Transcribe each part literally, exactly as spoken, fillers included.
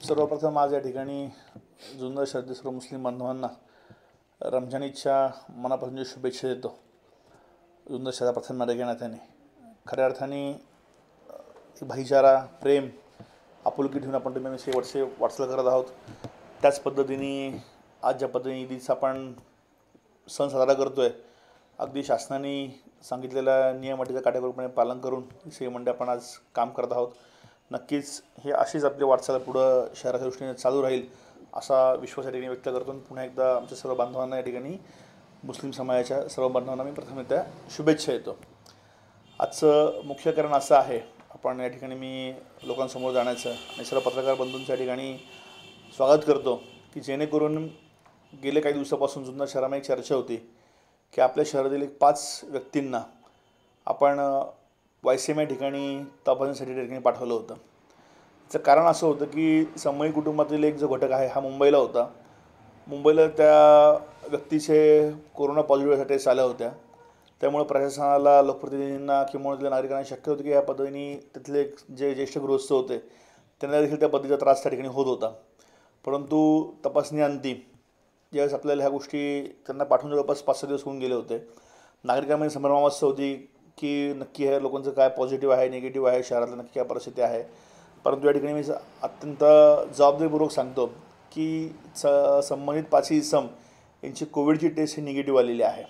सर्वप्रथम आज या ठिकाणी जुन्नर शहरातील सर्व मुस्लिम बांधवांना रमजानीच्या मनापासून जे शुभेच्छा देतो. जुन्नर शहरा प्रथम या नात्याने खऱ्या अर्थाने भाईचारा, प्रेम, आपुलकी ठेवून आपण तुम्ही शेवटचे वाटचाल करत आहोत. त्याच पद्धतीने आज ज्या पद्धतीने ईदचा आपण सण साजरा करतो आहे, अगदी शासनाने सांगितलेल्या नियम अटीचं काटेकोरपणे पालन करून सेवेमध्ये आपण आज काम करत आहोत. नक्कीच हे अशीच आपली वाटचाल पुढं शहराच्या दृष्टीने चालू राहील असा विश्वास या ठिकाणी व्यक्त करतो. पुन्हा एकदा आमच्या सर्व बांधवांना या ठिकाणी मुस्लिम समाजाच्या सर्व बांधवांना मी प्रथमतः शुभेच्छा देतो. आजचं मुख्य कारण असं आहे, आपण या ठिकाणी मी लोकांसमोर जाण्याचं आणि सर्व पत्रकार बंधूंच्या ठिकाणी स्वागत करतो की जेणेकरून गेले काही दिवसापासून जुन्नर शहरामध्ये एक चर्चा होती की आपल्या शहरातील एक पाच व्यक्तींना आपण वायसेम या ठिकाणी तपासणीसाठी ठिकाणी पाठवलं होतं. त्याचं कारण असं होतं की समयी कुटुंबातील एक जो घटक आहे हा मुंबईला होता. मुंबईला त्या व्यक्तीचे कोरोना पॉझिटिव्ह टेस्ट आल्या होत्या. त्यामुळे प्रशासनाला, लोकप्रतिनिधींना किंवा तिथल्या नागरिकांना शक्य होतं की या पद्धतीने तिथले जे ज्येष्ठ गृहस्थ होते त्यांना देखील त्या पद्धतीचा त्रास त्या ठिकाणी होत होता. परंतु तपासणीअंती ज्यावेळेस आपल्याला ह्या गोष्टी त्यांना पाठवून जवळपास पाच सहा दिवस होऊन गेले होते, नागरिकांमध्ये संभ्रमावस्था होती की नक्की ह्या लोकांचं काय पॉझिटिव्ह आहे, निगेटिव्ह आहे, शहरातलं नक्की काय परिस्थिती आहे. परंतु या ठिकाणी मी अत्यंत जबाबदारीपूर्वक सांगतो की स संबंधित पाचही इसम यांची कोविडची टेस्ट ही निगेटिव्ह आलेली आहे.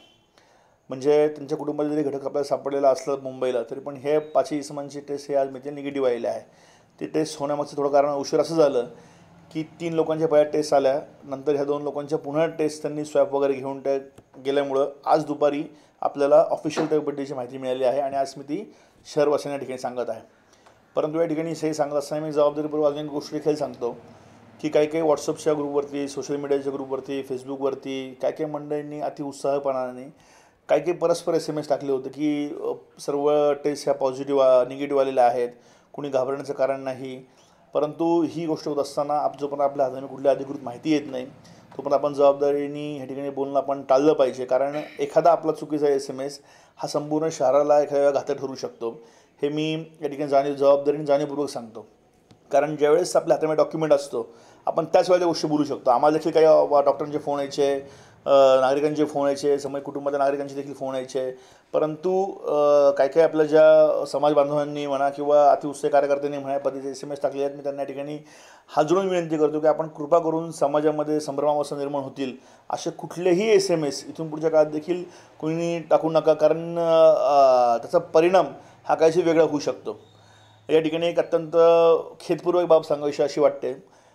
म्हणजे त्यांच्या कुटुंबात जरी घटक आपल्याला सापडलेला असलं मुंबईला, तरी पण हे पाचही इसमांची टेस्ट हे आज म्हणजे निगेटिव्ह आलेली आहे. ती टेस्ट होण्यामागचं थोडं कारण उशीर असं झालं की तीन लोकांच्या पहिल्या टेस्ट आल्या, नंतर ह्या दोन लोकांच्या पुन्हा टेस्ट त्यांनी स्वॅप वगैरे घेऊन त्या गेल्यामुळं आज दुपारी आपल्याला ऑफिशियल त्या बड्डेची माहिती मिळाली आहे आणि आज मी ती शहरवासियांना ठिकाणी सांगत आहे. परंतु या ठिकाणी हे सांगत असताना मी जबाबदारीपूर्वक अजून एक गोष्ट देखील सांगतो की काही काही व्हॉट्सअपच्या ग्रुपवरती, सोशल मीडियाच्या ग्रुपवरती, फेसबुकवरती काही काही मंडळींनी अतिउत्साहपणाने काही काही परस्पर एस एम एस टाकले होते की सर्व टेस्ट ह्या पॉझिटिव्ह निगेटिव्ह आलेल्या आहेत, कुणी घाबरण्याचं कारण नाही. परंतु ही गोष्ट होत असताना आप जोपर्यंत आपल्या हाताने कुठली अधिकृत माहिती येत नाही तोपर्यंत आपण जबाबदारीने ह्या ठिकाणी बोलणं आपण टाळलं पाहिजे. कारण एखादा आपला चुकीचा एस एम एस हा संपूर्ण शहराला एखाद्या घातक ठरू शकतो. हे मी या ठिकाणी जाणीव जबाबदारीने जाणीवपूर्वक सांगतो. कारण ज्यावेळेस आपल्या हातामध्ये डॉक्युमेंट असतो आपण त्याच वेळेला गोष्टी बोलू शकतो. आम्हाला देखील काही डॉक्टरांचे फोन यायचे, नागरिकांचे फोन यायचे, समज कुटुंबाच्या नागरिकांचे देखील फोन यायचे. परंतु काय काय आपल्या ज्या समाज बांधवांनी म्हणा किंवा अतिउत्साही कार्यकर्त्यांनी म्हणा पद्धतीचे एस एम एस टाकले आहेत, मी त्यांना या ठिकाणी हात जोडून विनंती करतो की आपण कृपा करून समाजामध्ये संभ्रमावस्था निर्माण होतील असे कुठलेही एस एम एस इथून पुढच्या काळात देखील कोणी टाकू नका. कारण त्याचा परिणाम हा काहीशी वेगळा होऊ शकतो. या ठिकाणी एक अत्यंत खेदपूर्वक बाब सांगावीशी अशी वाटते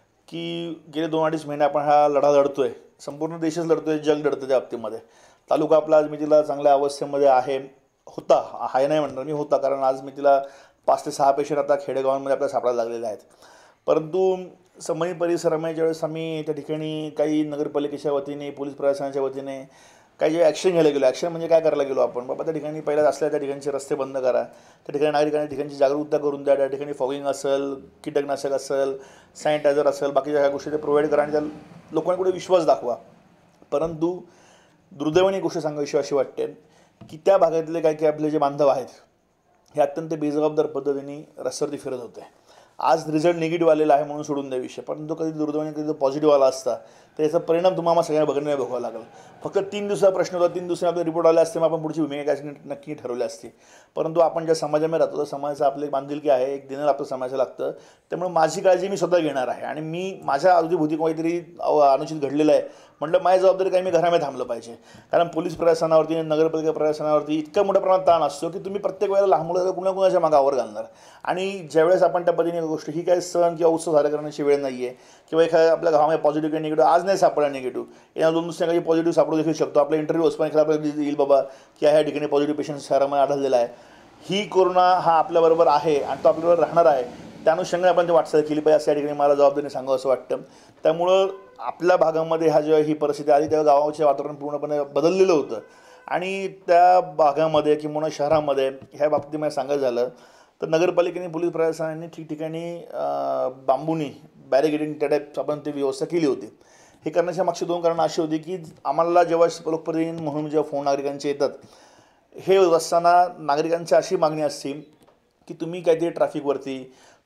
की गेले दोन अडीच महिने आपण हा लढा लढतो आहे. संपूर्ण देशच लढतो आहे, जग लढतं त्या बाबतीमध्ये. तालुका आपला आज मी तिला चांगल्या अवस्थेमध्ये आहे, होता आहे नाही म्हणणार मी, होता. कारण आज मी तिला पाच ते सहा पेशंट आता खेडेगावांमध्ये आपल्याला सापडायला लागलेले आहेत. परंतु संबंधित परिसरामध्ये ज्यावेळेस आम्ही त्या ठिकाणी काही नगरपालिकेच्या वतीने, पोलीस प्रशासनाच्या वतीने काही जे ॲक्शन घ्यायला गेलो, ॲक्शन म्हणजे काय करायला गेलो आपण, बाबा त्या ठिकाणी पहिल्या असल्या त्या ठिकाणचे रस्ते बंद करा, त्या ठिकाणी नागरिकांनी ठिकाणची जागरूकता करून द्या, त्या ठिकाणी फॉगिंग असेल, कीटकनाशक असेल, सॅनिटायझर असेल, बाकीच्या ह्या गोष्टी ते प्रोव्हाइड करा आणि त्या लोकांकडे विश्वास दाखवा. परंतु दुर्दैवाने एक गोष्ट सांगावीशी अशी वाटते की त्या भागातले काही काही आपले जे बांधव आहेत हे अत्यंत बेजबाबदार पद्धतीने रस्त्यावरती फिरत होते. आज रिझल्ट निगेटिव्ह आलेला आहे म्हणून सोडून द्या विषय, परंतु कधी दुर्दैवाने कधी पॉझिटिव्ह आला असता तर याचा परिणाम तुम्हाला सगळ्यांना बघण्याला भोगावा लागला. फक्त तीन दिवसाचा प्रश्न होता, तीन दिवसांनी आपले रिपोर्ट आले असते, मग आपण पुढची भूमिका काय नक्की ठरवली असती. परंतु आपण ज्या समाजामध्ये राहतो त्या समाजाचं आपले बांधिलकी आहे, एक दिनाला आपलं समाजाला लागतं. त्यामुळे माझी काळजी मी स्वतः घेणार आहे आणि मी माझ्या अवतीभोवती काहीतरी अनुचित घडलेलं आहे म्हटलं माझी जबाबदारी काही मी घरामध्ये थांबलं पाहिजे. कारण पोलीस प्रशासनावरती, नगरपालिका प्रशासनावरती इतका मोठ्या प्रमाणात ताण असतो की तुम्ही प्रत्येक वेळेला लहान मुलाला कुणा कुणाच्या मागावर घालणार. आणि ज्यावेळेस आपण त्या पद्धतीने गोष्ट ही काय सण किंवा उत्सव साजरा करण्याची वेळ नाही आहे किंवा एखाद्या आपल्या गावामध्ये पॉझिटिव्ह किंवा निगेटिव्ह आज नाही सापडला निगेटिव्ह, या दोन दुसऱ्या काही पॉझिटिव्ह सापडू देखील शकतो. आपला इंटरव्ह्यू असतो एखादा आपल्याला येईल बाबा की ह्या ठिकाणी पॉझिटिव्ह पेशंट शहरामध्ये आढळलेला आहे. ही कोरोना हा आपल्याबरोबर आहे आणि तो आपल्याबरोबर राहणार आहे. त्या अनुषंगाने आपण ते वाटचाल केली पाहिजे असं या ठिकाणी मला जबाबदारीने सांगावं असं वाटतं. त्यामुळं आपल्या भागामध्ये हा जेव्हा ही परिस्थिती आली तेव्हा गावाचे वातावरण पूर्णपणे बदललेलं होतं आणि त्या भागामध्ये किंवा शहरामध्ये ह्या बाबतीमध्ये सांगायचं झालं तर नगरपालिकेने, पोलीस प्रशासनाने ठिकठिकाणी बांबूनी बॅरिगेडिंग त्या टाईप आपण ती व्यवस्था केली होती. हे करण्याच्या मागची दोन कारणं अशी होती की आम्हाला जेव्हा लोकप्रतिनिधी म्हणून जेव्हा फोन नागरिकांचे येतात हे असताना नागरिकांची अशी मागणी असते की तुम्ही काहीतरी ट्रॅफिकवरती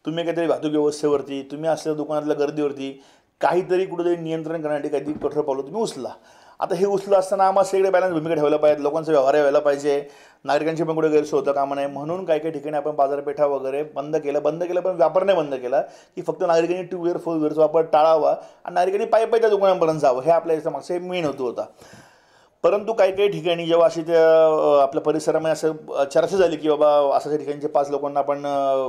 तुम्ही काहीतरी वाहतूक व्यवस्थेवरती, तुम्ही असलेल्या दुकानातल्या गर्दीवरती काहीतरी कुठेतरी नियंत्रण करण्यासाठी काहीतरी कठोर पावलं तुम्ही उचला. आता हे उचलं असताना आम्हाला सगळे बॅलन्स भूमिका ठेवल्या पाहिजेत, लोकांचा व्यवहार व्हायला पाहिजे, नागरिकांची पण कुठे गैरसोय होता कामा नये. म्हणून काही काही ठिकाणी आपण बाजारपेठा वगैरे बंद केलं बंद केलं पण व्यापार नाही बंद केला, की फक्त नागरिकांनी टू व्हीलर फोर व्हीलरचा वापर टाळावा आणि नागरिकांनी पायी पायी त्या दुकानापर्यंत जावं, हे आपल्या याचा मागचा मेन हेतू होता. परंतु काही काही ठिकाणी जेव्हा अशी त्या आपल्या परिसरामध्ये असं चर्चा झाली की बाबा अशाच्या ठिकाणचे पाच लोकांना आपण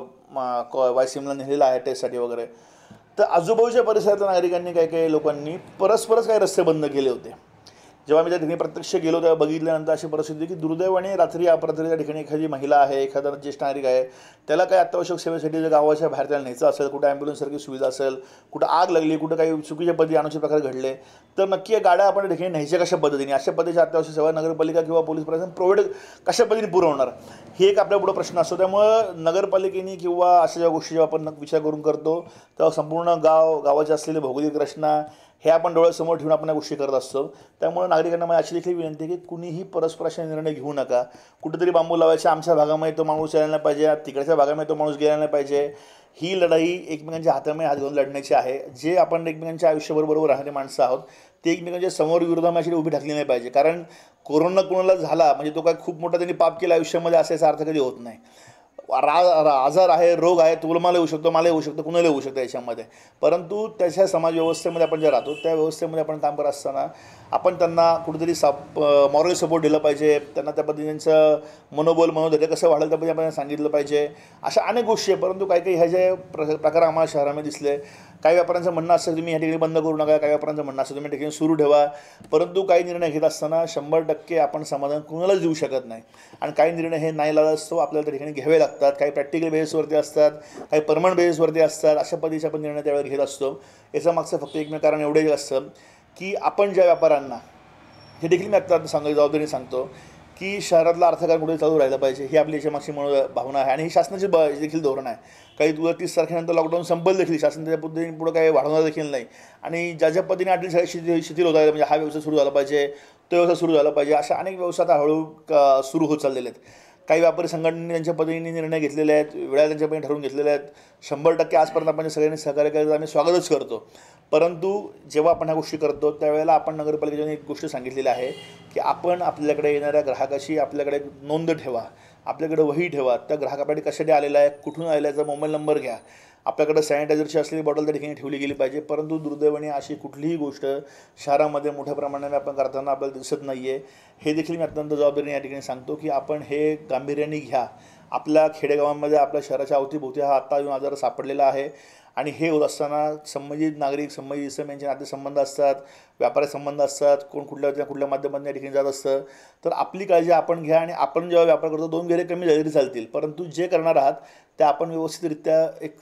वायसीएमला नेलेलं आहे टेस्टसाठी वगैरे, तर आजूबाजूच्या परिसरातल्या नागरिकांनी काही काही लोकांनी परस्परच काही रस्ते बंद केले होते. जेव्हा मी त्या ठिकाणी प्रत्यक्ष गेलो तेव्हा बघितल्यानंतर अशी परिस्थिती की दुर्दैवाने रात्री अपरात्री त्या ठिकाणी एखादी महिला आहे, एखादा ज्येष्ठ नागरिक आहे, त्याला काही अत्यावश्यक सेवेसाठी जर गावाच्या बाहेर त्याला न्यायचं असेल, कुठं ॲम्ब्युलन्ससारखी सुविधा असेल, कुठं आग लागली, कुठं काही चुकीच्या पद्धती अनुचित प्रकार घडले, तर नक्की या गाड्या आपण ठिकाणी न्यायच्या कशा पद्धतीने, अशा पद्धतीच्या अत्यावश्यक सेवा नगरपालिका किंवा पोलीस प्रशासन प्रोव्हाइड कशा पद्धतीने पुरवणार, हे एक आपल्या पुढं प्रश्न असतो. त्यामुळं नगरपालिकेने किंवा अशा ज्या गोष्टी जेव्हा आपण विचार करून करतो तेव्हा संपूर्ण गाव गावाचे असलेले भौगोलिक रचना हे आपण डोळ्यासमोर ठेवून आपण या गोष्टी करत असतो. त्यामुळे नागरिकांना मला अशी देखील विनंती आहे की कुणीही परस्पर असे निर्णय घेऊ नका. कुठेतरी बांबू लावायचे, आमच्या भागामध्ये तो माणूस यायला नाही पाहिजे, तिकडच्या भागामध्ये तो माणूस गेला नाही पाहिजे, ही लढाई एकमेकांच्या हातामध्ये हात घालून लढण्याची आहे. जे आपण एकमेकांच्या आयुष्यबरोबर राहणारे माणसं आहोत ते एकमेकांच्या समोर विरोधामध्ये उभी ठाकली नाही पाहिजे. कारण कोरोना कोणाला झाला म्हणजे तो काय खूप मोठा त्यांनी पाप केला आयुष्यामध्ये असायचा अर्थ कधी होत नाही. रा आजार आहे, रोग आहे, तुला मला येऊ शकतो, मला येऊ शकतो, कुणाला येऊ शकतं याच्यामध्ये. परंतु त्याच्या समाज व्यवस्थेमध्ये आपण जे राहतो त्या व्यवस्थेमध्ये आपण काम करत असताना आपण त्यांना कुठेतरी सप मॉरल सपोर्ट दिलं पाहिजे, त्यांना त्या पद्धतीचं मनोबल मनोधैर्य कसं वाढलं त्या पद्धतीने आपण सांगितलं पाहिजे. अशा अनेक गोष्टी आहे. परंतु काही काही ह्या जे प्र प्रकार आम्हाला शहरामध्ये दिसले, काही व्यापाऱ्यांचं म्हणणं असतं तुम्ही ह्या ठिकाणी बंद करू नका, काही व्यापाऱ्यांचं म्हणणं असतं तुम्ही ठिकाणी सुरू ठेवा. परंतु काही निर्णय घेत असताना शंभर टक्के आपण समाधान कुणालाच देऊ शकत नाही आणि काही निर्णय हे नाईलाज असतो आपल्याला त्या ठिकाणी घ्यावे लागतात. काही प्रॅक्टिकल बेसिसवरती असतात, काही परमनंट बेसिसवरती असतात. अशा पद्धतीचे आपण निर्णय त्यावेळेस घेत असतो. याचं मागचं फक्त एकमेव कारण एवढेच असतं की आपण ज्या व्यापाऱ्यांना, हे देखील मी आत्ता सांगायची जबाबदारी सांगतो की शहरातला अर्थकारण कुठे चालू राहिलं पाहिजे, ही आपली याच्यामागची म्हणून भावना आहे आणि ही शासनाची ब देखील धोरण आहे. काही तुला तीस तारखेनंतर लॉकडाऊन संपल देखील शासन त्याच्या पद्धतीने पुढं काही वाढवणार देखील नाही आणि ज्या ज्या पद्धतीने आठली शाळा शिथिल शिथिल होत आहे, म्हणजे हा व्यवसाय सुरू झाला पाहिजे, तो व्यवसाय सुरू झाला पाहिजे, अशा अनेक व्यवसाय आता हळूहळू सुरू होत चाललेले आहेत. काही व्यापारी संघटनेने त्यांच्या पद्धतीने निर्णय घेतलेले आहेत, वेळा त्यांच्या पद्धतीने ठरवून घेतलेले आहेत. शंभर टक्के आजपर्यंत आपण सगळ्यांनी सहकार्य करायचं आम्ही स्वागतच करतो. परंतु जेव्हा आपण ह्या गोष्टी करतो त्यावेळेला आपण नगरपालिकेने एक गोष्ट सांगितलेली आहे की आपण आपल्याकडे येणाऱ्या ग्राहकाशी आपल्याकडे नोंद ठेवा, आपल्याकडे वही ठेवा, त्या ग्राहक आपल्याकडे कशासाठी आलेला आहे, कुठून आलेला आहे, मोबाईल नंबर घ्या. आपल्याकडे सॅनिटायझरची असलेली बॉटल त्या ठिकाणी ठेवली गेली पाहिजे. परंतु दुर्दैवाने अशी कुठलीही गोष्ट शहरामध्ये मोठ्या प्रमाणाने आपण करताना आपल्याला दिसत नाही आहे. हे देखील मी अत्यंत जबाबदारीने या ठिकाणी सांगतो की आपण हे गांभीर्याने घ्या. आपल्या खेडेगावांमध्ये आपल्या शहराच्या अवतीभोवती हा आत्ता येऊन आजार सापडलेला आहे आणि हे होत असताना संबंधित नागरिक, संबंधित इसम यांचे नातेसंबंध असतात, व्यापारी संबंध असतात, कोण कुठल्या कुठल्या माध्यमातून या ठिकाणी जात असतं. तर आपली काळजी आपण घ्या आणि आपण जेव्हा व्यापार करतो दोन गेले कमी झाले तरी चालतील, परंतु जे करणार आहात ते आपण व्यवस्थितरित्या एक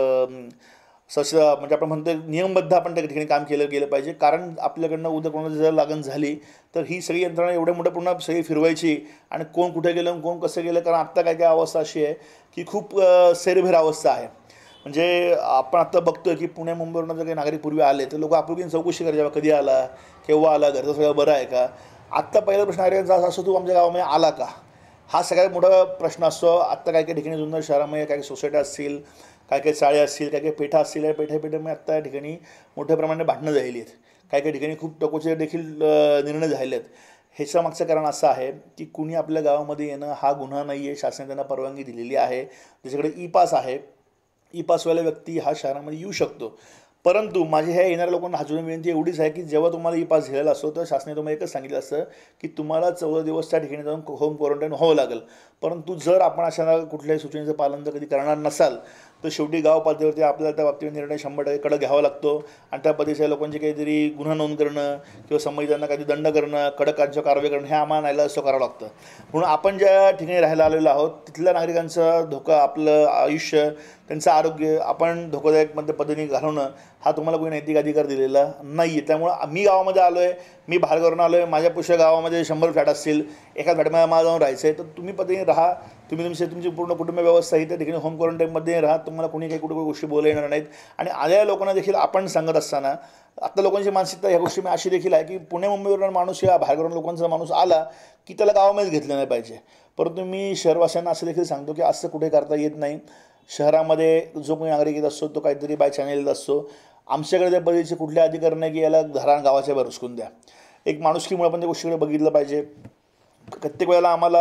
सस म्हणजे आपण म्हणतो नियमबद्ध आपण त्या ठिकाणी काम केलं गेलं पाहिजे. कारण आपल्याकडनं उद्या कोणाची जर लागण झाली तर ही सगळी यंत्रणा एवढ्या मोठ्या पुन्हा सगळी फिरवायची आणि कोण कुठे गेलं कोण कसं गेलं. कारण आत्ता काय काय अवस्था अशी आहे की खूप सेरभेर अवस्था आहे. म्हणजे आपण आत्ता बघतो की पुणे मुंबईवरून जर काही नागरिक पूर्वी आले तर लोक आपुलकीने चौकशी करायची, कधी आला, केव्हा आला, घरचं सगळं बरं आहे का. आत्ता पहिला प्रश्न नागरिकांचा असा असतो तू आमच्या गावामध्ये आला का, हा सगळ्यात मोठा प्रश्न असतो. आत्ता काही काही ठिकाणी जुन्नर शहरामध्ये काही सोसायट्या असतील, काही काही चाळे असतील, काही काही पेठा असतील, या पेठा पेठेमध्ये आत्ता या ठिकाणी मोठ्या प्रमाणात भांडणं झालेली आहेत. काही काही ठिकाणी खूप टोकोचे देखील निर्णय झालेले आहेत. ह्याचं मागचं कारण असं आहे की कुणी आपल्या गावामध्ये येणं हा गुन्हा नाही आहे, शासनाने त्यांना परवानगी दिलेली आहे. त्याच्याकडे ई पास आहे, ई पासवाला व्यक्ती हा शहरामध्ये येऊ शकतो. परंतु माझी ह्या येणाऱ्या लोकांना अजून विनंती एवढीच आहे की जेव्हा तुम्हाला ई पास झालेला असतो तर शासनाने तुम्हाला एकच सांगितलं असतं की तुम्हाला चौदा दिवस त्या ठिकाणी जाऊन होम क्वारंटाईन व्हावं लागेल. परंतु जर आपण अशा कुठल्याही सूचनेचं पालन जर कधी करणार नसाल तर शेवटी गाव पातळीवरती आपल्याला त्या बाबतीत निर्णय शंभर टक्के कडक घ्यावा लागतो आणि त्या पद्धतीच्या लोकांची काहीतरी गुन्हा नोंद करणं किंवा संबंधितांना काहीतरी दंड करणं, कडक कायदेशीर कारवाई करणं हे आम्हाला नाईलाज असं करावं लागतं. म्हणून आपण ज्या ठिकाणी राहायला आलेलो आहोत तिथल्या नागरिकांचा धोका, आपलं आयुष्य, त्यांचं आरोग्य आपण धोकादायक मध्ये पद्धतीने घालवणं हा तुम्हाला कोणी नैतिक अधिकार दिलेला नाही आहे. त्यामुळं मी गावामध्ये आलो आहे, मी बाहेरगावरून आलो आहे, माझ्या पुष्या गावामध्ये शंभर फ्लॅट असतील, एका फ्लॅटमध्ये मला जाऊन राहायचं आहे तर तुम्ही पद्धतीने राहा. तुम्ही तुमची तुमची पूर्ण कुटुंब व्यवस्था ही त्या ठिकाणी होम क्वारंटाईनमध्ये राहा. तुम्हाला कोणी काही कुठे गोष्टी बोलल्या येणार नाहीत. आणि आलेल्या लोकांना देखील आपण सांगत असताना आता लोकांची मानसिकता ह्या गोष्टी अशी देखील आहे की पुणे मुंबईवरून माणूस या बाहेरगावरून लोकांचा माणूस आला की त्याला गावामध्येच घेतलं नाही पाहिजे. परंतु मी शहरवासियांना असं देखील सांगतो की असं कुठे करता येत नाही. शहरामध्ये जो कोणी नागरिक येत असतो तो काहीतरी बाय चॅनल येत असतो. आमच्याकडे त्या पद्धतीचे कुठले अधिकार नाही की याला घराण गावाच्या बाहेर हुसकून द्या. एक माणुसकीमुळे आपण त्या गोष्टीकडे बघितलं पाहिजे. प्रत्येक वेळेला आम्हाला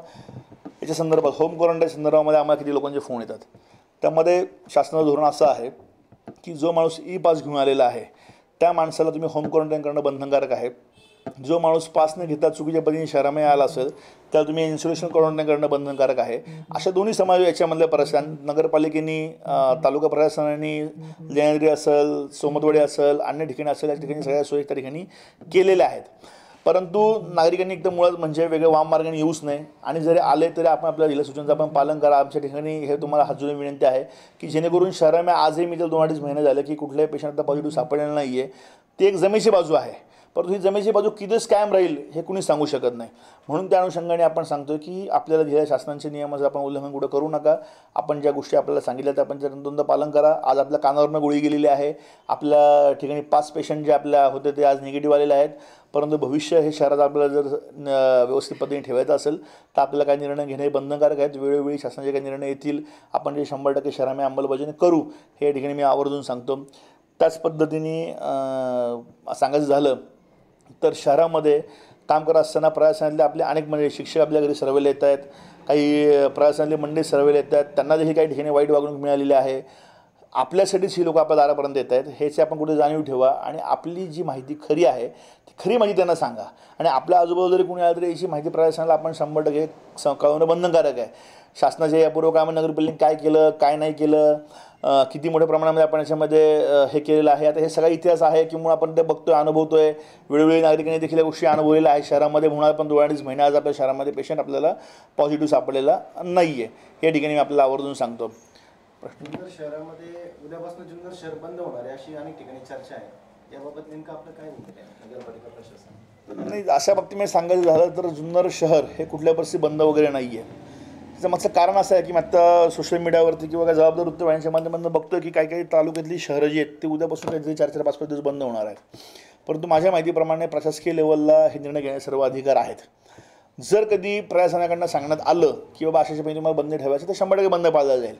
याच्या संदर्भात होम क्वारंटाईन संदर्भामध्ये आम्हाला किती लोकांचे फोन येतात. त्यामध्ये शासनाचं धोरण असं आहे की जो माणूस ई पास घेऊन आलेला आहे त्या माणसाला तुम्ही होम क्वारंटाईन करणं बंधनकारक आहे. जो माणूस पास न घेता चुकीच्या पद्धतीने शहरामध्ये आला असेल त्याला तुम्ही इन्सुलेशन क्वारंटाईन करणं बंधनकारक आहे. अशा दोन्ही समाज याच्यामधल्या प्रशासन नगरपालिकेने तालुका प्रशासनाने लेण्याद्री असेल, सोमतवाडी असेल, अन्य ठिकाणी असेल या ठिकाणी सगळ्या सोयी त्या ठिकाणी केलेल्या आहेत. परंतु नागरिकांनी एकदम मुळात म्हणजे वेगळ्या वाम मार्गाने येऊच नाही आणि जरी आले तरी आपण आपल्या दिल्या सूचनांचं आपण पालन करा. आमच्या ठिकाणी हे तुम्हाला हात जोडून विनंती आहे की जेणेकरून शहरामध्ये आजही मी तर दोन अडीच महिने झाले की कुठल्याही पेशंटला पॉझिटिव्ह सापडलेलं नाही आहे. ती एक जमेची बाजू आहे, परंतु ही जमेची बाजू किती स्कॅम राहील हे कुणी सांगू शकत नाही. म्हणून त्या अनुषंगाने आपण सांगतो की आपल्याला दिलेल्या शासनाचे नियमाचं आपण उल्लंघन कुठं करू नका. आपण ज्या गोष्टी आपल्याला सांगितल्या त्या आपण तंतोतंत पालन करा. आज आपल्या कानावरनं गोळी गेलेली आहे. आपल्या ठिकाणी पाच पेशंट जे आपल्या होते ते आज निगेटिव्ह आलेले आहेत. परंतु भविष्य हे शहरात आपल्याला जर व्यवस्थित पद्धतीने ठेवायचं असेल तर आपल्याला काही निर्णय घेणे बंधनकारक आहेत. वेळोवेळी शासनाचे काही निर्णय येतील आपण जे शंभर टक्के शहरामध्ये अंमलबजावणी करू हे ठिकाणी मी आवर्जून सांगतो. त्याच पद्धतीने सांगायचं झालं तर शहरामध्ये काम करत असताना प्रशासनातले आपले अनेक म्हणजे शिक्षक आपल्या घरी सर्वेला येत आहेत. काही प्रशासनातले मंडळी सर्वेला येत आहेत. त्यांना देखील काही ठिकाणी वाईट वागणूक मिळालेली आहे. आपल्यासाठीच ही लोक आपल्या दारापर्यंत येत आहेत ह्याची आपण कुठे जाणीव ठेवा आणि आपली जी माहिती खरी आहे ती खरी माहिती त्यांना सांगा. आणि आपल्या आजूबाजूला जरी कोणी आलं तरी याची माहिती प्रशासनाला आपण शंभर टक्के कळवणं बंधनकारक आहे. शासनाच्या यापूर्वी कामात नगरपालिकेने काय केलं काय नाही केलं, किती मोठ्या प्रमाणामध्ये आपण याच्यामध्ये हे केलेलं आहे. आता हे सगळा इतिहास आहे किंवा आपण ते बघतोय अनुभवतोय. वेळोवेळी नागरिकांनी देखील या गोष्टी अनुभवलेल्या आहे शहरामध्ये. म्हणून आपण दोन अडीच महिने आज आपल्या शहरामध्ये पेशंट आपल्याला पॉझिटिव्ह सापडलेला नाही आहे. या ठिकाणी मी आपल्याला आवर्जून सांगतो. जुन्नर शहरामध्ये उद्यापासून जुन्नर शहर बंद होणार आहे अशी अनेक ठिकाणी चर्चा आहे. याबाबत नेमकं आपलं काय म्हणणं आहे नगरपालिका प्रशासन? नाही, अशा बाबतीमध्ये सांगायचं झालं तर जुन्नर शहर हे कुठल्या परिस्थिती बंद वगैरे नाही आहे. त्याचं मागचं कारण असं आहे की मी आत्ता सोशल मीडियावरती किंवा काही जबाबदार वृत्तवाहिन्यांच्या माध्यमातून बघतो की काही काही तालुक्यातली शहरं जी आहेत ती उद्यापासून काहीतरी चार चार पाच पाच दिवस बंद होणार आहेत. परंतु माझ्या माहितीप्रमाणे प्रशासकीय लेवलला हे निर्णय घेण्याचे सर्व अधिकार आहेत. जर कधी प्रशासनाकडनं सांगण्यात आलं की बाबा अशाच्या पैकी तुम्हाला बंद ठेवायचं तर शंभर टक्के बंद पाळला जाईल.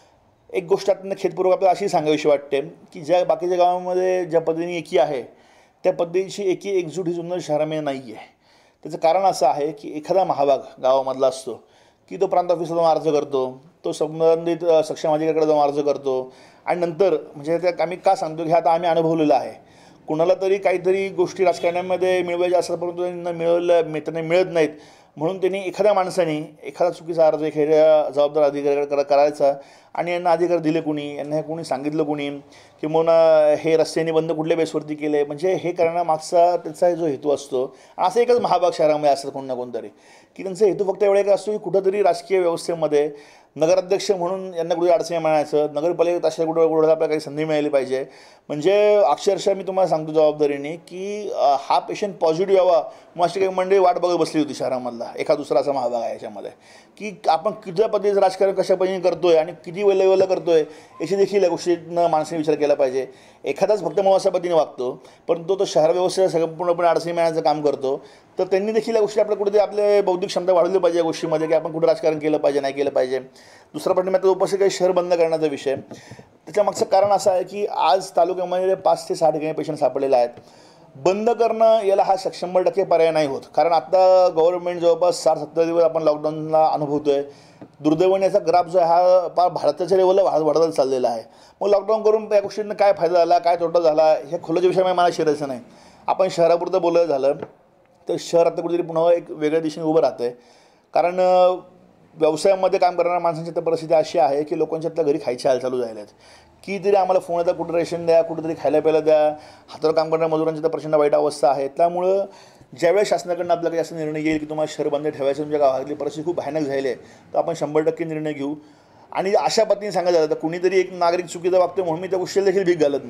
एक गोष्ट आता खेदपूर्वक आपल्याला अशी सांगावीशी वाटते की ज्या बाकीच्या गावांमध्ये ज्या पद्धतीने एकी आहे त्या पद्धतीची एकी एकजूट ही जुन्नर शहरामध्ये नाही आहे. त्याचं कारण असं आहे की एखादा महाभाग गावामधला असतो की तो प्रांत ऑफिसला जाऊन अर्ज करतो, तो संबंधित सक्षम अधिकाऱ्याकडे जाऊन अर्ज करतो आणि नंतर म्हणजे त्या आम्ही का सांगतो की आता आम्ही अनुभवलेलं आहे. कुणाला तरी काहीतरी गोष्टी राजकारणामध्ये मिळवायच्या असतात परंतु त्यांना मिळवलं त्यांना मिळत नाहीत. म्हणून त्यांनी एखाद्या माणसाने एखादा चुकीचा अर्ज एखाद्या जबाबदार अधिकाऱ्याकडे करायचा आणि यांना अधिकार दिले कोणी, यांना हे कोणी सांगितलं कोणी किंवा हे रस्त्याने बंद कुठल्या बेसवरती केले म्हणजे हे करण्यामागचा त्याचा जो हेतू असतो. असं एकच महाभाग शहरामध्ये असतात कोण ना कोणतरी की त्यांचा हेतू फक्त एवढा एक असतो की कुठंतरी राजकीय व्यवस्थेमध्ये नगराध्यक्ष म्हणून यांना कुठे अडचणी मिळायचं, नगरपालिकेत अशा कुठं कुठं आपल्याला काही संधी मिळाली पाहिजे. म्हणजे अक्षरशः मी तुम्हाला सांगतो जबाबदारीने की हा पेशंट पॉझिटिव्ह यावा मग अशी काही मंडळी वाट बघत बसली होती शहरामधला एका दुसरा असा महाभाग आहे याच्यामध्ये की आपण किती पद्धतीचं राजकारण कशा पद्धतीने करतो आहे आणि किती वेळेला करतो आहे याची देखील या गोष्टींना माणसाने विचार केला पाहिजे. एखादाच फक्त मग अशा पद्धतीने वागतो परंतु तो शहर व्यवस्थेला संपूर्णपणे अडचणी मिळण्याचं काम करतो. तर त्यांनी देखील या गोष्टी आपल्या कुठेतरी आपले बौद्धिक क्षमता वाढवली पाहिजे या गोष्टीमध्ये की आपण कुठं राजकारण केलं पाहिजे नाही केलं पाहिजे. दुसरा प्रश्न आता उपस्थित काही शहर बंद करण्याचा विषय त्याच्या मागचं कारण असं आहे की आज तालुक्यामध्ये पाच ते सहा ठिकाणी पेशंट सापडलेले आहेत. बंद करणं याला हा शंभर टक्के पर्याय नाही होत कारण आता गव्हर्नमेंट जवळपास साठ सत्तर दिवस आपण लॉकडाऊनला अनुभवतो आहे. दुर्दैवाने याचा ग्राफ जो आहे हा फार भारताच्या लेवलला वाढ वाढत चाललेला आहे. मग लॉकडाऊन करून या गोष्टींना काय फायदा झाला काय तोटा झाला हे खोलाच्या विषयामध्ये मला शिरायचं नाही. आपण शहरापुरतं बोलायचं झालं तर शहर आता कुठेतरी पुन्हा एक वेगळ्या दिशेने उभं राहतं आहे. कारण व्यवसायामध्ये काम करणाऱ्या माणसांची तर परिस्थिती अशी आहे की लोकांच्या आता घरी खायची हाल चालू झाले आहेत की तरी आम्हाला फोन येतात कुठं रेशन द्या कुठेतरी खायला प्यायला द्या. हातावर काम करणाऱ्या मजुरांची तर प्रचंड वाईट अवस्था आहे. त्यामुळं ज्यावेळेस शासनाकडून आपल्याकडे असं निर्णय येईल की तुम्हाला शहर बंद ठेवायचं तुमच्या गावातली परिस्थिती खूप भयानक झाली आहे तर आपण शंभर टक्के निर्णय घेऊ. आणि अशा पद्धतीने सांगायचं झालं तर कुणीतरी एक नागरिक चुकीचं वागतो म्हणून मी त्या गोष्टीला देखील भीक घालत नाही.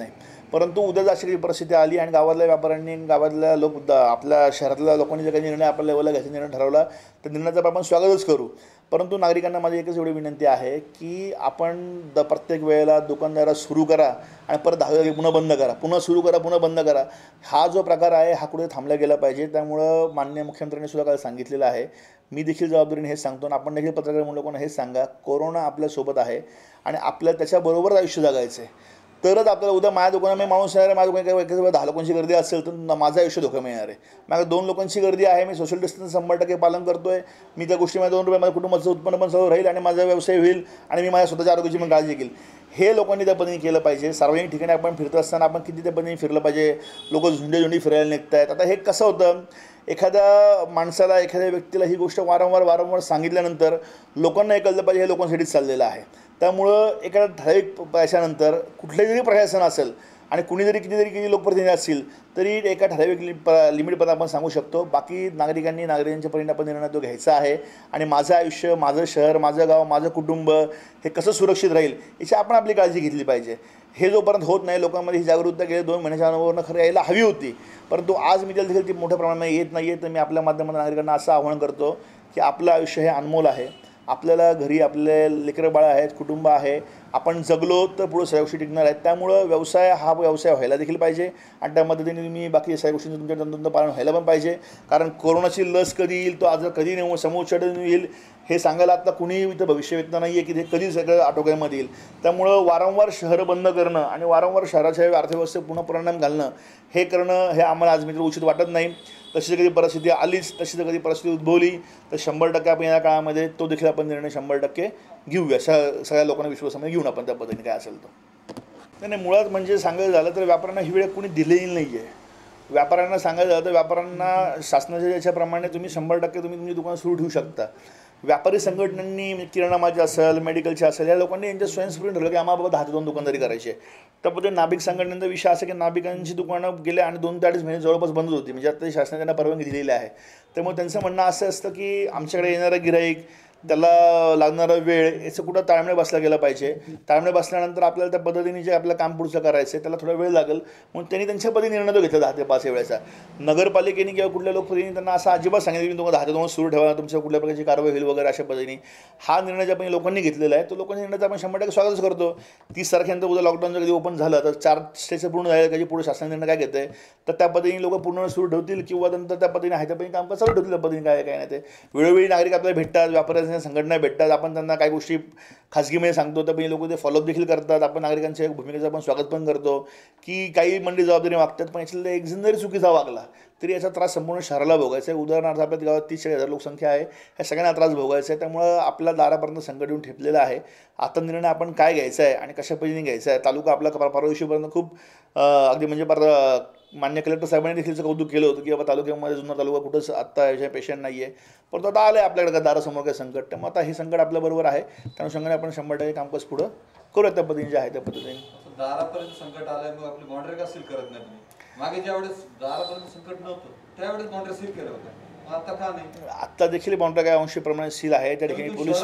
परंतु उद्या जर अशी परिस्थिती आली आणि गावातल्या व्यापाऱ्यांनी गावातल्या लोक आपल्या शहरातल्या लोकांनी जर काही निर्णय आपल्या लेवलला घ्यायचा निर्णय ठरवला तर निर्णयाचं आपण स्वागतच करू. परंतु नागरिकांना माझी एकच एवढी विनंती आहे की आपण द प्रत्येक वेळेला दुकानदारा सुरू करा आणि परत दहा पुन्हा बंद करा, पुन्हा सुरू करा, पुन्हा बंद करा, हा जो प्रकार आहे हा कुठे थांबला गेला पाहिजे. त्यामुळं माननीय मुख्यमंत्र्यांनी सुद्धा काल सांगितलेलं आहे, मी देखील जबाबदारीने हेच सांगतो आणि आपण देखील पत्रकार म्हणून लोकांना हेच सांगा, कोरोना आपल्यासोबत आहे आणि आपल्याला त्याच्याबरोबर आयुष्य जगायचं आहे. तरच आपल्याला उद्या माझ्या दुकानात मी माणूस येणार आहे, माझ्या दुकानात काही दहा लोकांची गर्दी असेल तर माझं आयुष्य धोका मिळणार आहे. माझ्या दोन लोकांची गर्दी आहे, मी सोशल डिस्टन्स शंभर टक्के पालन करतो आहे, मी त्या गोष्टीमध्ये दोन रुपये माझ्या कुटुंबाचं उत्पन्न पण सर्व राहील आणि माझा व्यवसाय होईल आणि मी माझ्या स्वतःच्या आरोग्याची पण काळजी घेईल. हे लोकांनी त्या पद्धतीने केलं पाहिजे. सार्वजनिक ठिकाणी आपण फिरत असताना आपण किती त्या पद्धतीने फिरलं पाहिजे. लोक झुंडी झुंडी फिरायला निघत आहेत. आता हे कसं होतं, एखाद्या माणसाला एखाद्या व्यक्तीला ही गोष्ट वारंवार वारंवार सांगितल्यानंतर लोकांना हे कळलं पाहिजे हे लोकांसाठीच चाललेलं आहे. त्यामुळं एखाद्या ठराविक पैशानंतर कुठलंही जरी प्रशासन असेल आणि कुणी जरी कितीतरी किती लोकप्रतिनिधी असतील तरी एका ठराविक लि प लिमिटपर्यंत आपण सांगू शकतो. बाकी नागरिकांनी नागरिकांच्या पर्यंत आपण निर्णय तो घ्यायचा आहे आणि माझं आयुष्य, माझं शहर, माझं गाव, माझं कुटुंब हे कसं सुरक्षित राहील याची आपण आपली काळजी घेतली पाहिजे. हे जोपर्यंत होत नाही, लोकांमध्ये ही जागरूकता गेल्या दोन महिन्याच्या अनुभवानं खरं यायला हवी होती, परंतु आज मी त्याला देखील ती मोठ्या प्रमाणात येत नाही आहे. तर मी आपल्या माध्यमातून नागरिकांना असं आवाहन करतो की आपलं आयुष्य हे अनमोल आहे. आपल्याला घरी आपले लेकरं बाळं आहेत, कुटुंब आहे, आपण जगलो तर पुढे सगळ्या गोष्टी टिकणार आहेत. त्यामुळं व्यवसाय हा व्यवसाय व्हायला देखील पाहिजे आणि त्या मदतीने तुम्ही बाकी सगळ्या गोष्टींचं तुमच्या तंतोतंत पालन व्हायला पण पाहिजे. कारण कोरोनाची लस कधी येईल, तो आजार कधी नेऊ समोरच्याकडून येईल हे सांगायला आता कुणी इथं भविष्यवेत्ता नाही आहे की ते कधी सगळं आटोक्यामध्ये येईल. त्यामुळं वारंवार शहरं बंद करणं आणि वारंवार शहराच्या अर्थव्यवस्थेत पुन्हा परिणाम घालणं हे करणं हे आम्हाला आज मित्र उचित वाटत नाही. तशी कधी परिस्थिती आलीच, तशी जर कधी परिस्थिती उद्भवली तर शंभर टक्के आपण या काळामध्ये तो देखील आपण निर्णय शंभर टक्के घेऊया. स सगळ्या लोकांना विश्वासामध्ये घेऊन आपण त्या पद्धतीने काय असेल तो नाही नाही मुळात म्हणजे सांगायचं झालं तर व्यापाऱ्यांना ही वेळ कोणी दिलेली नाही आहे. व्यापाऱ्यांना सांगायचं झालं तर व्यापाऱ्यांना शासनाच्या याच्याप्रमाणे तुम्ही शंभर टक्के तुम्ही तुमची दुकानं सुरू ठेवू शकता. व्यापारी संघटनांनी किराणा मालाची असेल, मेडिकलची असेल, या लोकांनी यांच्या स्वयंस्फूर्त ठरवलं की आम्हाला बाबा दहा ते दोन दुकानदारी करायची आहे. त्या पद्धतीने नाभिक संघटनेचा विषय असा की नाभिकांची दुकानं गेल्या आणि दोन ते अडीच महिने जवळपास बंद होती, म्हणजे आता शासनाने त्यांना परवानगी दिलेली आहे. त्यामुळे त्यांचं म्हणणं असं असतं की आमच्याकडे येणारं गिऱ्हाईक, त्याला लागणारा वेळ याचं कुठं ताळमेळ बसला गेला पाहिजे. ताळमेळ बसल्यानंतर आपल्याला त्या पद्धतीने जे आपलं काम पुढचं करायचं आहे त्याला थोडा वेळ लागेल, म्हणून त्यांनी त्यांच्या पद्धतीने निर्णय तो घेतला दहा ते पाच या वेळेचा. नगरपालिकेने किंवा कुठल्या लोकप्रतिनिधी त्यांना असं अजिबात सांगितलं की तुम्हाला दहा ते दोन सुरू ठेवा, तुमच्या कुठल्या प्रकारची कारवाई होईल वगैरे अशा पद्धतीने हा निर्णय ज्या आपण लोकांनी घेतलेला आहे तो लोकांनी निर्णयाचा आपण शंभर टक्के स्वागतच करतो. तीस तारखेनंतर उद्या लॉकडाऊन जर कधी ओपन झालं तर चार स्टेजचं पूर्ण झालं की पुढे शासन निर्णय काय घेतं आहे तर त्या पद्धतीने लोक पूर्ण सुरू ठेवतील किंवा नंतर त्या पद्धतीने आहे त्या पद्धतीने काम चालू ठेवतील. त्या पद्धतीने काय काय नाही ते वेळोवेळी नागरिक आपल्याला भेटतात, व्यापाऱ्यांच्या संघटना भेटतात, आपण त्यांना काही गोष्टी खाजगीमध्ये सांगतो तर पण लोक ते फॉलोअप देखील करतात. आपण नागरिकांच्या भूमिकेचं आपण स्वागत पण करतो की काही मंडळी जबाबदारी वागतात, पण याच्यातला एक जण जरी चुकीचा वागला तरी याचा त्रास संपूर्ण शहराला भोगायचा आहे. उदाहरणार्थ आपल्या गावात तीस चाळीस हजार लोकसंख्या आहे, ह्या सगळ्यांना त्रास भोगायचा आहे. त्यामुळं आपल्या दारापर्यंत संकट येऊन ठेपलेलं आहे. आता निर्णय आपण काय घ्यायचा आहे आणि कशा पद्धतीने घ्यायचा आहे. तालुका आपला परवा दिवशीपर्यंत खूप अगदी म्हणजे पर मान्य कलेक्टर साहेबांनी देखील कौतुक केलं होतं की बाबा तालुक्यामध्ये जुन्नर तालुका कुठंच आत्ता याच्या पेशंट नाही आहे, परंतु आता आलं आहे आपल्याकडे दारासमोर काय संकट. त्यामुळे आता हे संकट आपल्याबरोबर आहे, त्या अनुषंगाने आपण शंभर टक्के कामकाज पुढं करूया त्या पद्धतीने जे आहे त्या पद्धतीने. दारापर्यंत संकट आलंय मग आपली बाउंड्री का सील करत नाही तुम्ही? मागे ज्यावेळेस दारापर्यंत संकट नव्हतं त्यावेळेस बाउंड्री सील केलं होतं, आता का नाही? आत्ता देखील बाउंड्री काय अंशी प्रमाणे सील आहे. त्या ठिकाणी पोलीस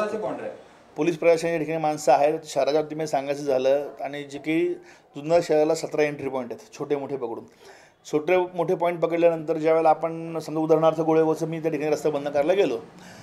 पोलीस प्रशासनाच्या ठिकाणी माणसं आहेत. शहराच्या बाबतीमध्ये सांगायचं झालं आणि जे की जुन्नर शहराला सतरा एंट्री पॉईंट आहेत छोटे मोठे पकडून. छोटे मोठे पॉईंट पकडल्यानंतर ज्यावेळेला आपण समजा उदाहरणार्थ गोळेगावचं मी त्या ठिकाणी रस्ता बंद करायला गेलो,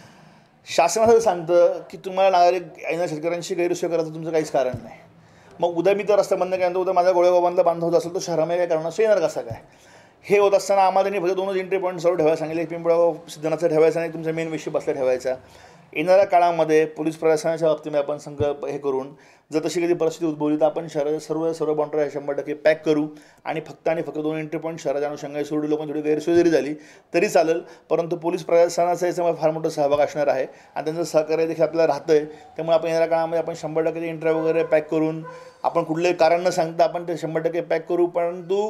शासन असं सांगतं की तुम्हाला नागरिक येणाऱ्या शेतकऱ्यांशी गैरसोय करायचं तुमचं काहीच कारण नाही. मग उद्या मी तर रस्ता बंद केल्यानंतर उद्या माझा गोळेगावांना बांध होत असेल तर शहरामध्ये काय करणार असं येणार कसं काय. हे होत असताना आम्हाला त्यांनी फक्त दोनच एंट्री पॉईंट चालू ठेवायला सांगितले, पिंपळगाव सिद्धनाथचा ठेवायचा आणि तुमचा मेन विषय बसला ठेवायचा. येणाऱ्या काळामध्ये पोलीस प्रशासनाच्या बाबतीमध्ये आपण संघ हे करून जर तशी कधी परिस्थिती उद्भवली तर आपण शहर सर्व सर्व बाउंड्री शंभर टक्के पॅक करू आणि फक्त आणि फक्त दोन एंट्री पॉईंट शहराच्या अनुषंगाने सोडून लोकांची थोडी गैरसोय जरी झाली तरी चालेल, परंतु पोलीस प्रशासनाचा याच्यामध्ये फार मोठा सहभाग असणार आहे आणि त्यांचं सहकार्य देखील आपल्याला राहतं आहे. त्यामुळे आपण येणाऱ्या काळामध्ये आपण शंभर टक्के एंट्री वगैरे पॅक करून आपण कुठलंही कारण न सांगता आपण ते शंभर टक्के पॅक करू. परंतु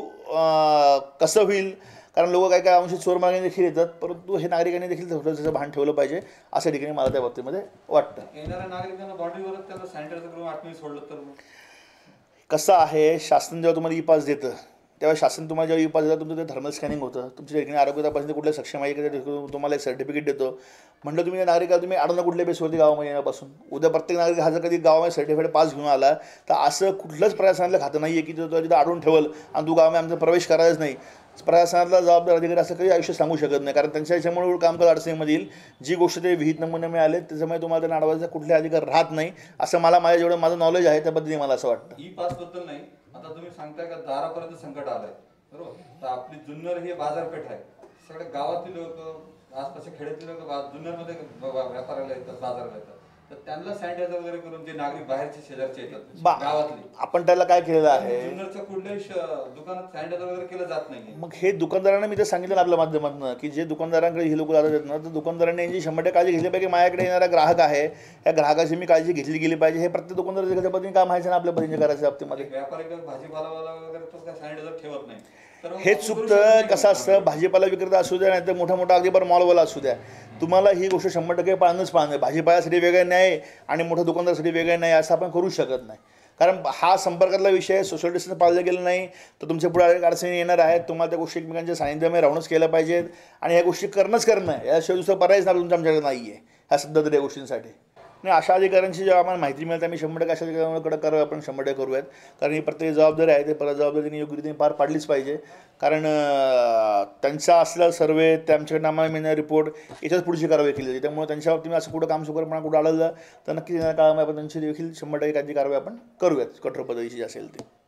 कसं होईल, कारण लोक काय काय अंशी चोर मागणी देखील येतात, परंतु हे नागरिकांनी देखील त्याचं भान ठेवलं पाहिजे अशा ठिकाणी मला त्या बाबतीमध्ये वाटतं. येणाऱ्या नागरिकांना बॉडीवर त्यांना सॅनिटायझर करून आतमध्ये सोडलं तर कसं आहे, शासन जेव्हा तुम्हाला ई पास देतं तेव्हा शासन तुम्हाला जेव्हा ई पास देतं तुमचं ते थर्मल स्कॅनिंग होतं, तुमच्या ठिकाणी आरोग्य तपासणी कुठल्या सक्षम आहे की ते तुम्हाला एक सर्टिफिकेट देतो. म्हटलं तुम्ही नागरिकाला तुम्ही अडवणं कुठल्या बेसवरती गावामध्ये येण्यापासून. उद्या प्रत्येक नागरिक हा जर कधी गावामध्ये सर्टिफिकेट पास घेऊन आला तर असं कुठलंच प्रशासनाला खातं नाही आहे की तो तिथं अडवून ठेवल आणि तू गावामध्ये आमचा प्रवेश करायच नाही. प्रशासनातला जबाबदार अधिकारी असं कधी आयुष्य सांगू शकत नाही, कारण त्यांच्या याच्यामुळे कामकाज अडचणीमध्ये येईल. जी गोष्ट ते विहित नमुने मिळाले त्याच्यामुळे तुम्हाला त्यांना अडवायचा कुठले अधिकार राहत नाही असं मला माझ्या जेवढं माझं नॉलेज आहे त्या पद्धतीने मला असं वाटतं. ई पास बद्दल नाही, आता तुम्ही सांगताय का दारापर्यंत संकट आलंय बरोबर, तर आपली जुन्नर ही बाजारपेठ आहे. सगळे गावातील लोक आसपासच्या खेड्यातील लोक जुन्नरमध्ये व्यापाराला येतात, बाजाराला येतात, तर त्यांना सॅनिटायझर वगैरे करून जे नागरिक बाहेरचे शेजारचे येतात गावातले, आपण त्याला काय केलेलं आहे, जुन्नरच्या कुठल्याही दुकानात सॅनिटायझर वगैरे केलं जात नाही. मग हे दुकानदारांना मी तर सांगितलं ना आपल्या माध्यमातून की जे दुकानदारांकडे ही लोक जातात ना, तर दुकानदारांनी यांची शंभर टक्के काळजी घेतली पाहिजे. माझ्याकडे येणारा ग्राहक आहे, या ग्राहकाची मी काळजी घेतली गेली पाहिजे. हे प्रत्येक दुकानदाराच्या पद्धतीने काम आहे ना आपल्या पद्धतीने करायचं बाबतीमध्ये. व्यापारी भाजीपालावाला वगैरे तो काय सॅनिटायझर ठेवत नाही. हे चुकतं. कसं असतं, भाजीपाला विक्रेता असू द्या नाही तर मोठा मोठा अगदी बरं मॉलवाला असू द्या, तुम्हाला ही गोष्ट शंभर टक्के पाळणंच पाळणं. भाजीपाल्यासाठी वेगळं नाही आणि मोठ्या दुकानदारासाठी वेगळं नाही असं आपण करू शकत नाही, कारण हा संपर्कातला विषय. सोशल डिस्टन्स पाळलं गेलं नाही तर तुमच्या पुढे अनेक अडचणी येणार आहेत. तुम्हाला त्या गोष्टी एकमेकांच्या सानिध्यामध्ये राहूनच केल्या पाहिजेत आणि ह्या गोष्टी करणंच करणं याशिवाय दुसरं पर्यायच ना तुमच्या आमच्याकडे नाही आहे ह्या सध्या तरी या गोष्टींसाठी. नाही, अशा अधिकाऱ्यांची जेव्हा आम्हाला माहिती मिळते आम्ही शंभर टक्के अशा अधिकाऱ्यांकडे करावं, आपण शंभर टक्के करूयात. कारण ही प्रत्येक जबाबदारी आहे ते परत जबाबदारीने योग्य रीतीने पार पाडलीच पाहिजे. कारण त्यांचा असलेला सर्वे, त्यांच्याकडनं आम्हाला मिळणारा रिपोर्ट याच्याच पुढची कारवाई केली जाते. त्यामुळे त्यांच्या बाबतीत असं कुठं काम सुकरपणा कुठं आढळलं तर नक्की येणाऱ्या काळामध्ये आपण त्यांची देखील शंभर टक्के काही कारवाई आपण करूयात, कठोर पद्धतीची असेल ती.